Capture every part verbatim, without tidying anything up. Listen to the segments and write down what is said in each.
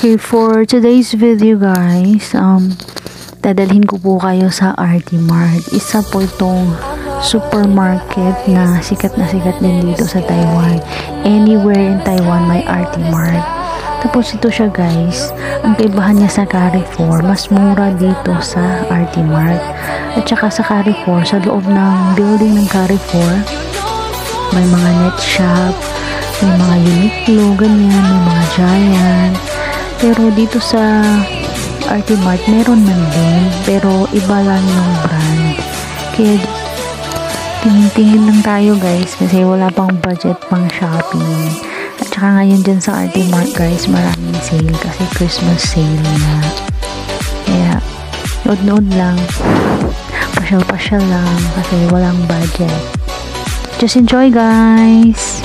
Okay, for today's video guys, um, dadalhin ko po kayo sa R T-mart. Isa po itong supermarket na sikat na sikat din dito sa Taiwan. Anywhere in Taiwan may R T-mart. Tapos ito siya guys, ang kaibahan niya sa Carrefour, mas mura dito sa R T-mart. At saka sa Carrefour, sa loob ng building ng Carrefour, may mga net shop, may mga Uniqlo, ganyan, may mga Giant. Pero dito sa R T-mart, meron man din, pero iba lang yung brand. Kaya tingin-tingin lang tayo guys, kasi wala pang budget pang shopping. At saka ngayon dyan sa R T-mart guys, maraming sale kasi Christmas sale na. Kaya nood-nood lang, pasyal-pasyal lang kasi walang budget. Just enjoy guys!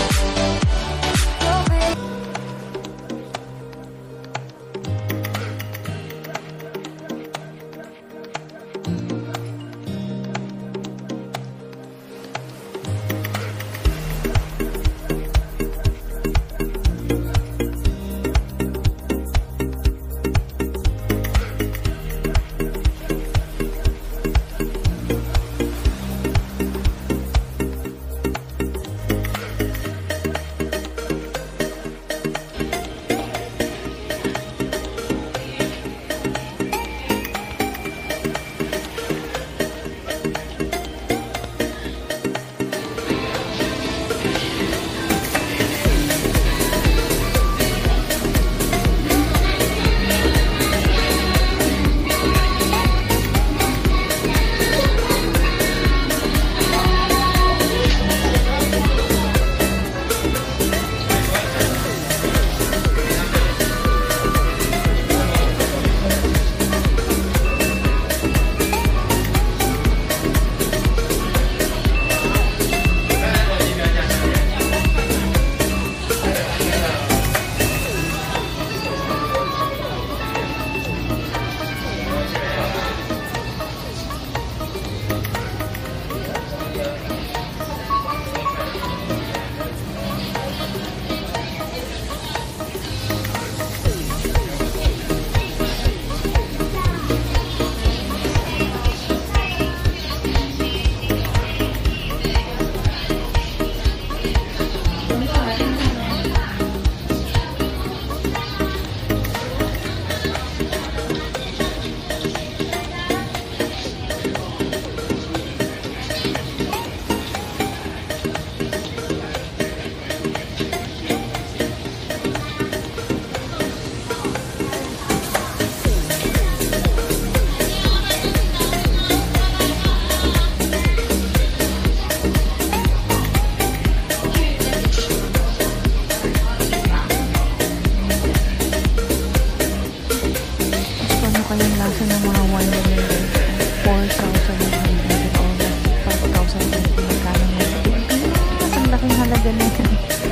Yung lasa ng mga wine na yun, four thousand almost five thousand magkano na sa Pilipinas. Ang laking halaga na yan.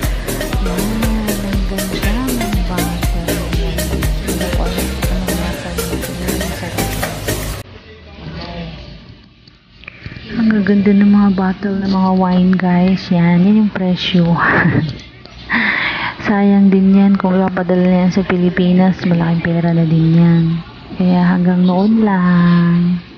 Yan, ang ganda ng bata. Hindi ko alam anong lasa yun. Ang gaganda ng mga bottle ng mga wine guys. Yan, yan yung presyo. Sayang din yan kung ipapadala na yan sa Pilipinas, malaking pera na din yan. Kaya hanggang noon lang.